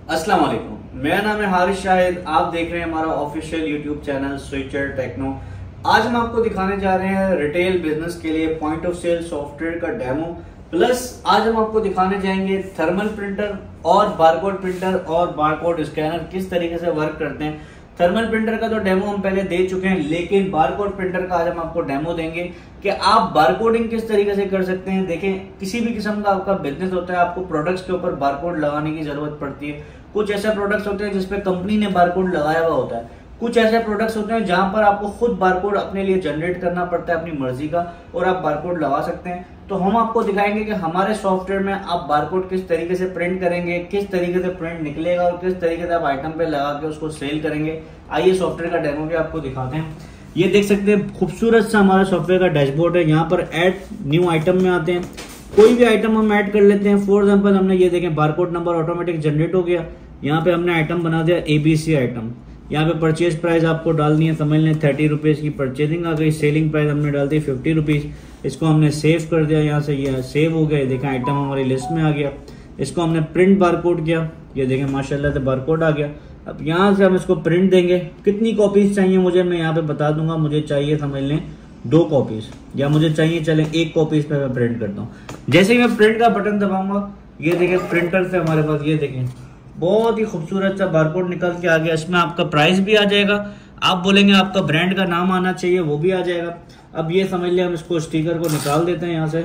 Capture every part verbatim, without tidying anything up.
अस्सलाम वालेकुम, मेरा नाम है हारिस शाहिद। आप देख रहे हैं हमारा official YouTube channel Switcher Techno. आज हम आपको दिखाने जा रहे हैं रिटेल बिजनेस के लिए पॉइंट ऑफ सेल सॉफ्टवेयर का डेमो, प्लस आज हम आपको दिखाने जाएंगे थर्मल प्रिंटर और बारकोड प्रिंटर और बारकोड स्कैनर किस तरीके से वर्क करते हैं। थर्मल प्रिंटर का तो डेमो हम पहले दे चुके हैं, लेकिन बारकोड प्रिंटर का आज हम आपको डेमो देंगे कि आप बारकोडिंग किस तरीके से कर सकते हैं। देखें, किसी भी किस्म का आपका बिजनेस होता है, आपको प्रोडक्ट्स के ऊपर बारकोड लगाने की जरूरत पड़ती है। कुछ ऐसे प्रोडक्ट्स होते हैं जिसपे कंपनी ने बारकोड लगाया हुआ होता है, कुछ ऐसे प्रोडक्ट्स होते हैं जहां पर आपको खुद बारकोड अपने लिए जनरेट करना पड़ता है अपनी मर्जी का, और आप बारकोड लगा सकते हैं। तो हम आपको दिखाएंगे कि हमारे सॉफ्टवेयर में आप बारकोड किस तरीके से प्रिंट करेंगे, किस तरीके से प्रिंट निकलेगा और किस तरीके से आप आइटम पे लगा के उसको सेल करेंगे। आइए सॉफ्टवेयर का डेमो भी आपको दिखाते हैं। ये देख सकते हैं खूबसूरत सा हमारा सॉफ्टवेयर का डैशबोर्ड है। यहाँ पर ऐड न्यू आइटम में आते हैं, कोई भी आइटम हम ऐड कर लेते हैं। फॉर एग्जाम्पल हमने ये देखें बारकोड नंबर ऑटोमेटिक जनरेट हो गया। यहाँ पे हमने आइटम बना दिया एबीसी आइटम। यहाँ पे परचेज प्राइस आपको डालनी है, समझ लें थर्टी रुपीज की परचेजिंग आ गई। सेलिंग प्राइस हमने डाल दी फिफ्टी रुपीज। इसको हमने सेव कर दिया, यहाँ से ये सेव हो गया। देखें आइटम हमारी लिस्ट में आ गया। इसको हमने प्रिंट बारकोड किया, ये देखें माशाल्लाह से बारकोड आ गया। अब यहाँ से हम इसको प्रिंट देंगे। कितनी कॉपीज चाहिए मुझे, मैं यहाँ पे बता दूंगा। मुझे चाहिए समझ लें दो कॉपीज, या मुझे चाहिए चले एक कॉपीज पे मैं प्रिंट करता हूँ। जैसे ही मैं प्रिंट का बटन दबाऊंगा, ये देखें प्रिंटर से हमारे पास ये देखें बहुत ही खूबसूरत सा बारकोड निकल के आ गया। इसमें आपका प्राइस भी आ जाएगा, आप बोलेंगे आपका ब्रांड का नाम आना चाहिए, वो भी आ जाएगा। अब ये समझ लिया, हम इसको स्टिकर को निकाल देते हैं यहाँ से।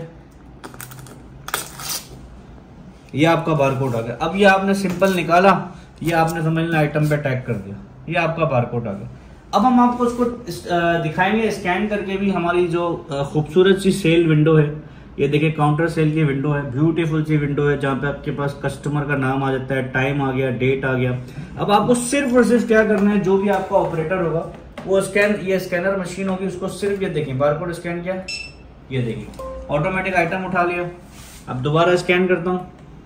ये आपका बारकोड आ गया। अब ये आपने सिंपल निकाला, ये आपने समझ लिया आइटम पे टैग कर दिया, ये आपका बारकोड आ गया। अब हम आपको इसको दिखाएंगे स्कैन करके भी। हमारी जो खूबसूरत सी सेल विंडो है, ये देखिए काउंटर सेल की विंडो है, ब्यूटीफुल सी विंडो है जहाँ पे आपके पास कस्टमर का नाम आ जाता है, टाइम आ गया, डेट आ गया। अब आपको सिर्फ और सिर्फ क्या करना है, जो भी आपका ऑपरेटर होगा वो स्कैन, ये स्कैनर मशीन होगी, उसको सिर्फ ये देखिए बारकोड स्कैन किया, ये देखिए ऑटोमेटिक आइटम उठा लिया। अब दोबारा स्कैन करता हूँ,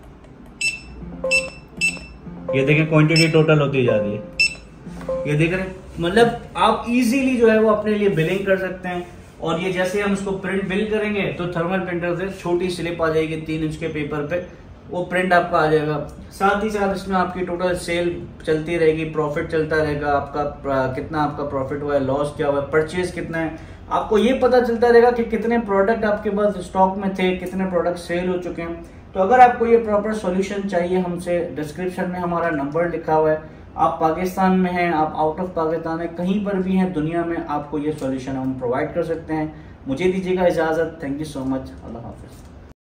ये देखें क्वांटिटी टोटल होती जा रही है। ये देख रहे, मतलब आप इजीली जो है वो अपने लिए बिलिंग कर सकते हैं। और ये जैसे हम इसको प्रिंट बिल करेंगे तो थर्मल प्रिंटर से छोटी स्लिप आ जाएगी तीन इंच के पेपर पे, वो प्रिंट आपका आ जाएगा। साथ ही साथ इसमें आपकी टोटल सेल चलती रहेगी, प्रॉफिट चलता रहेगा, आपका कितना आपका प्रॉफिट हुआ है, लॉस क्या हुआ है, परचेज कितना है, आपको ये पता चलता रहेगा कि कितने प्रोडक्ट आपके पास स्टॉक में थे, कितने प्रोडक्ट सेल हो चुके हैं। तो अगर आपको ये प्रॉपर सॉल्यूशन चाहिए हमसे, डिस्क्रिप्शन में हमारा नंबर लिखा हुआ है। आप पाकिस्तान में हैं, आप आउट ऑफ पाकिस्तान है, कहीं पर भी हैं दुनिया में, आपको ये सॉल्यूशन हम प्रोवाइड कर सकते हैं। मुझे दीजिएगा इजाज़त। Thank you so much. अल्लाह हाफिज़।